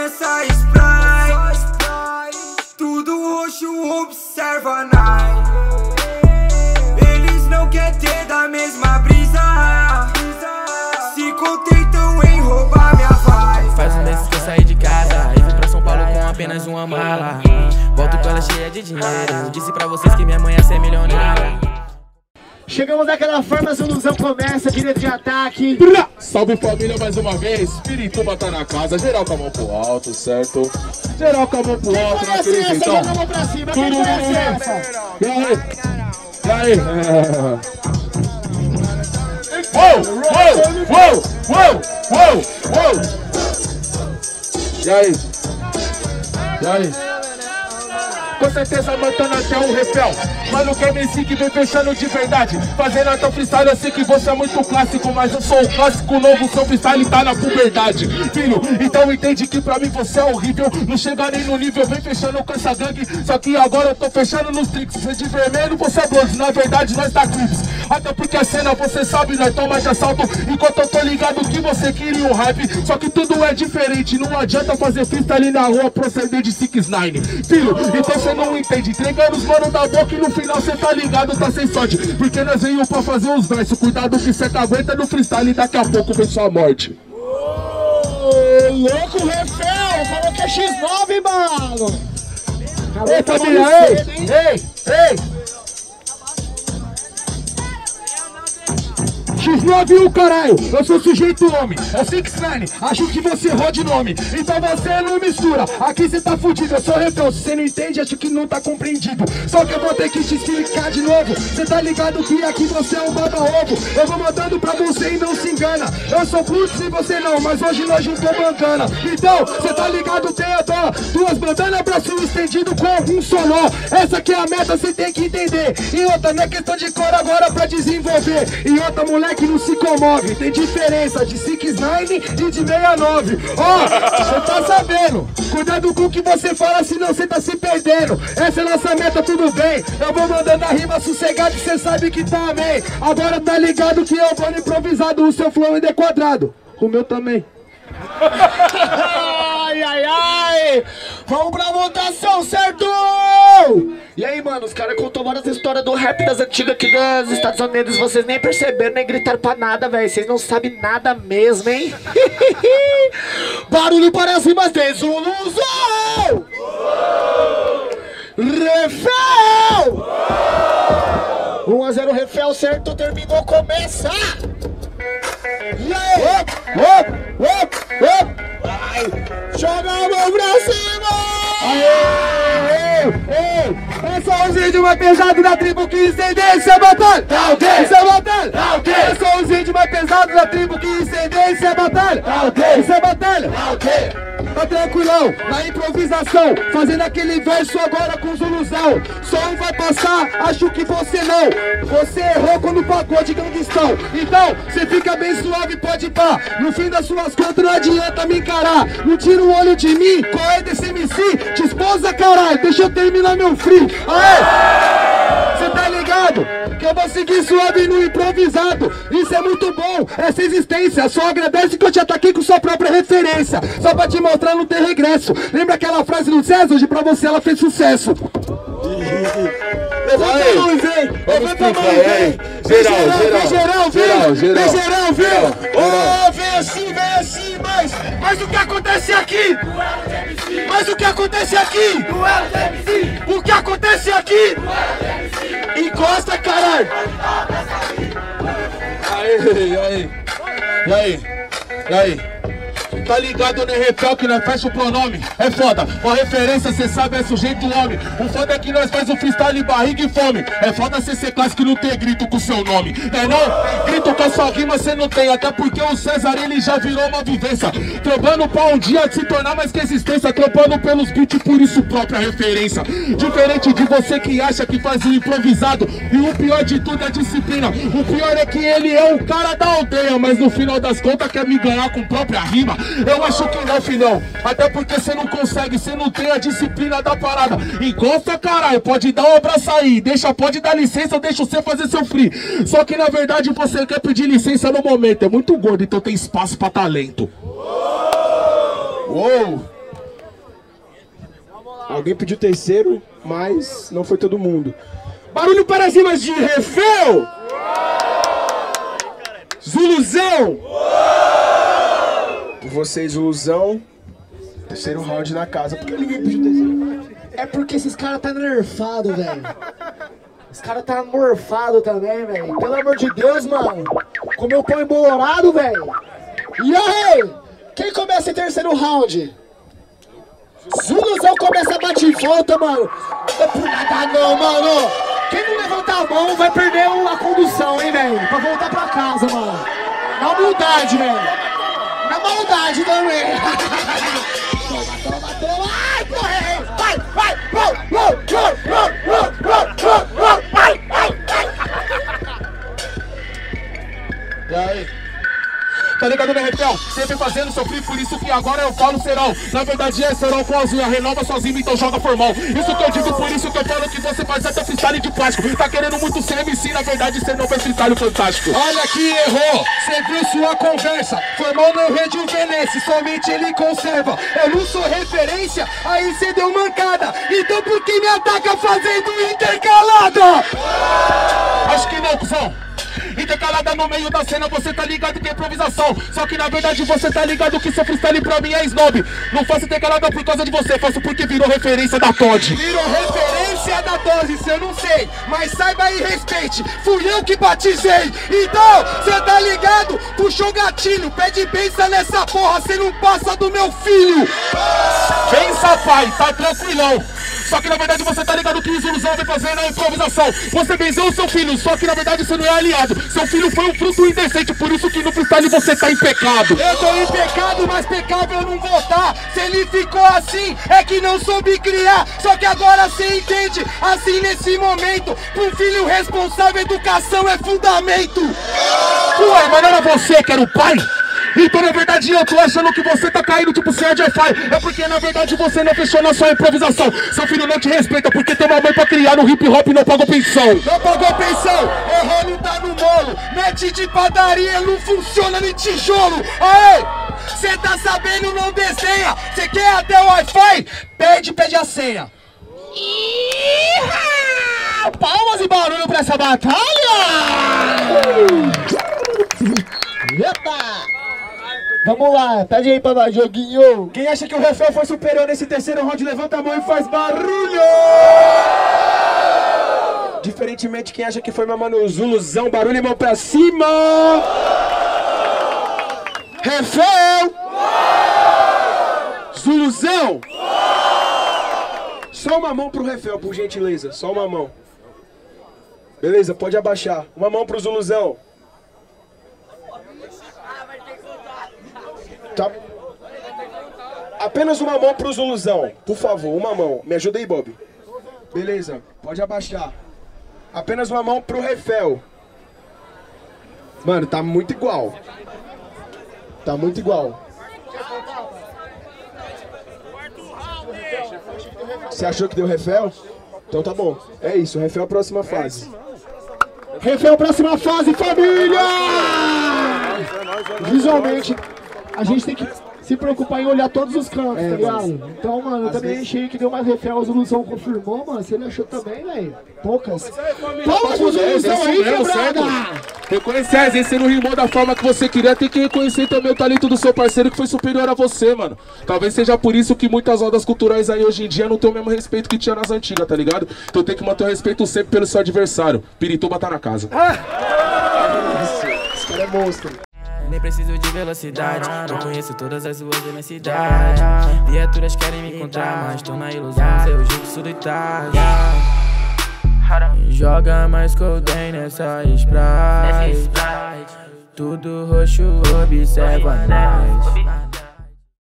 nessa Sprite. Tudo roxo, observa a night. Eles não querem ter da mesma brisa. Se contentam em roubar minha vibe. Faz um desses que eu saí de casa e vim pra São Paulo com apenas uma mala. Volto com ela cheia de dinheiro. Eu disse pra vocês que minha mãe ia ser milionária. Chegamos daquela forma, a ilusão começa, direito de ataque. Salve família mais uma vez, Pirituba tá na casa, geral com a mão pro alto, certo? Geral com a mão pro alto, naquele jeitão. Joga a mão pra cima, quem conhece essa? E aí? E aí? Uou, uou, uou, uou, uou, uou. E aí? E aí? Com certeza matando até um refel. Mano, que MC que vem fechando de verdade, fazendo até o freestyle. Eu sei que você é muito clássico, mas eu sou o clássico novo. Seu freestyle tá na puberdade, filho. Então entende que pra mim você é horrível. Não chega nem no nível, vem fechando com essa gangue. Só que agora eu tô fechando nos tricks. Você de vermelho, você é bronze. Na verdade nós tá clips. Até porque a cena você sabe, nós toma de assalto. Enquanto eu tô ligado que você queria um hype. Só que tudo é diferente, não adianta fazer freestyle na rua proceder de 6ix9ine, filho. Então você não entende, entregando os manos da boca e no final cê tá ligado, tá sem sorte. Porque nós veio pra fazer os versos, cuidado que cê aguenta no freestyle e daqui a pouco vem sua morte. Louco, refel, falou que é X9, mano. Ei, família, ei, ei. X9 caralho, eu sou sujeito homem, é 6ix9ine, acho que você rode nome, então você não mistura, aqui cê tá fudido, eu sou refel, se cê não entende, acho que não tá compreendido, só que eu vou ter que te explicar de novo, cê tá ligado que aqui você é um baba-ovo, eu vou mandando pra você e não se engana, eu sou Putz e você não, mas hoje nós juntou bandana, então cê tá ligado, tem a dó, duas bandanas, braço estendido com um só nó, essa aqui é a meta, cê tem que entender, e outra, não é questão de cor agora pra desenvolver, e outra, moleque, que não se comove, tem diferença de 6ix9ine e de 69. Ó, você tá sabendo, cuidado com o que você fala, senão você tá se perdendo. Essa é nossa meta, tudo bem, eu vou mandando a rima sossegada e cê sabe que tá amém. Agora tá ligado que eu vou no improvisado, o seu flow ainda é quadrado, o meu também. Ai, ai, ai! Vamos pra votação, certo? E aí, mano, os caras contou várias histórias do rap das antigas aqui dos Estados Unidos. Vocês nem perceberam, nem gritaram pra nada, velho. Vocês não sabem nada mesmo, hein? Barulho para as rimas desilusão! Refel! 1-0 Refel, certo? Terminou, começa! E aí? Joga a mão pra cima! Essa é o vídeo mais pesado da tribo que incendeu, isso é batalha! Tá ok? Isso é batalha! Tá ok? Esse é o vídeo mais pesado da tribo que incendeu, isso é batalha! Tá ok? Isso é batalha! Tá ok? Tá tranquilão, na improvisação, fazendo aquele verso agora com Zuluzão. Só um vai passar, acho que você não. Você errou quando pagou de ganguistão. Então, você fica bem suave, pode pá. No fim das suas contas não adianta me encarar. Não tira o olho de mim, qual é desse MC? Te esposa, caralho, deixa eu terminar meu free. Aê! Cê tá ligado? Que eu vou seguir suave no improvisado. Isso é muito bom, essa existência. Só agradece que eu te ataquei com sua própria referência. Só pra te mostrar não ter regresso. Lembra aquela frase do César? Hoje pra você ela fez sucesso. Levanta a luz, hein? Levanta a mão, hein? Geral, viu? Oh, vem assim, mas o que acontece aqui? Mas o que acontece aqui? O que acontece aqui? Encosta, caralho! E aí? Tá ligado, né, Refel, que nós fecha o pronome? É foda, uma referência, cê sabe, é sujeito homem. O foda é que nós faz o freestyle barriga e fome. É foda cê ser clássico e não ter grito com seu nome. É não? Grito com a sua rima cê não tem. Até porque o César, ele já virou uma vivência. Trampando pra um dia se tornar mais que existência. Trampando pelos beats, por isso própria referência. Diferente de você que acha que faz o improvisado. E o pior de tudo é a disciplina. O pior é que ele é o cara da aldeia, mas no final das contas quer me ganhar com própria rima. Eu acho que não, filhão. Até porque você não consegue, você não tem a disciplina da parada. Encosta, caralho, pode dar um abraço aí. Pode dar licença, deixa você fazer seu free. Só que na verdade você quer pedir licença no momento. É muito gordo, então tem espaço pra talento. Uou! Alguém pediu terceiro, mas não foi todo mundo. Barulho para as rimas de Refel! Zuluzão! Por vocês, Zuluzão. Terceiro round na casa. Por que ninguém pediu terceiro? É porque esses caras tá nerfado, velho. Os caras tá morfado também, velho. Pelo amor de Deus, mano. Comeu pão embolorado, velho. E aí? Quem começa em terceiro round? Zuluzão começa a bater em volta, mano. Não é por nada não, mano. Quem não levantar a mão vai perder a condução, hein, velho. Pra voltar pra casa, mano. Na humildade, velho. Na maldade também. Toma. Ai, corre. Vai. E aí? Tá ligado, né, Refel? Sempre fazendo sofrer, por isso que agora eu falo serão. Na verdade é serão com as unhas, renova sozinho, então joga formal. Isso que eu digo, por isso que eu falo que você faz até freestyle de plástico. Tá querendo muito ser MC, na verdade você não faz freestyle fantástico. Olha que errou, você viu sua conversa. Formal não rejuvenesce, somente ele conserva. Eu não sou referência, aí cê deu mancada. Então por que me ataca fazendo intercalada? Acho que não, cuzão. Intercalada no meio da cena, você tá ligado que é improvisação. Só que na verdade você tá ligado que seu freestyle pra mim é snob. Não faço intercalada por causa de você, faço porque virou referência da Todd. Virou referência da dose, cê não sei, mas saiba e respeite, fui eu que batizei. Então, cê tá ligado? Puxou o gatilho, pede benção nessa porra, cê não passa do meu filho. Bença, pai, tá tranquilão. Só que na verdade você tá ligado que o Zuluzão vem fazendo a improvisação. Você benzeu o seu filho, só que na verdade você não é aliado. Seu filho foi um fruto indecente, por isso que no freestyle você tá em pecado. Eu tô em pecado, mas pecado eu não vou tá. Se ele ficou assim, é que não soube criar. Só que agora cê entende, assim nesse momento, pra um filho responsável, educação é fundamento. Ué, mas não era você que era o pai? Então na verdade eu tô achando que você tá caindo tipo sem Wi-Fi. É porque na verdade você não fechou na sua improvisação. Seu filho não te respeita porque tem uma mãe pra criar no hip hop e não pagou pensão. Não pagou pensão, errou não tá no molo. Net de padaria não funciona nem tijolo. Aê, cê tá sabendo, não desenha. Cê quer até o Wi-Fi? Pede a senha. Palmas e barulho pra essa batalha! Eita! Vamos lá, pede aí pra nós, joguinho. Quem acha que o Refel foi superior nesse terceiro round, levanta a mão e faz barulho! Diferentemente, quem acha que foi meu mano Zuluzão, barulho e mão pra cima! Refel! Zuluzão! Só uma mão pro Refel, por gentileza, só uma mão. Beleza, pode abaixar. Uma mão pro Zuluzão. Tá. Apenas uma mão pro Zuluzão, por favor, uma mão. Me ajuda aí, Bob. Beleza, pode abaixar. Apenas uma mão pro Refel. Mano, tá muito igual. Tá muito igual. Você achou que deu Refel? Então tá bom. É isso, Refel próxima fase. Refel próxima fase, família! Visualmente, a gente tem que se preocupar em olhar todos os cantos, tá ligado? Então, mano, eu também achei que deu mais Refel, o Zuluzão confirmou, mano. Se ele achou também, velho, poucas. Palmas pro Zuluzão aí, quebrada! Reconhecer a essência, você não rimou da forma que você queria, tem que reconhecer também o talento do seu parceiro que foi superior a você, mano. Talvez seja por isso que muitas rodas culturais aí hoje em dia não tem o mesmo respeito que tinha nas antigas, tá ligado? Então tem que manter o respeito sempre pelo seu adversário. Pirituba tá na casa. Esse cara é monstro. Nem preciso de velocidade, eu conheço todas as ruas da minha cidade. Viaturas querem me encontrar, mas tô na ilusão, seu jutsu do tarde. Joga mais coldem nessa Sprite. Tudo roxo, observa a night.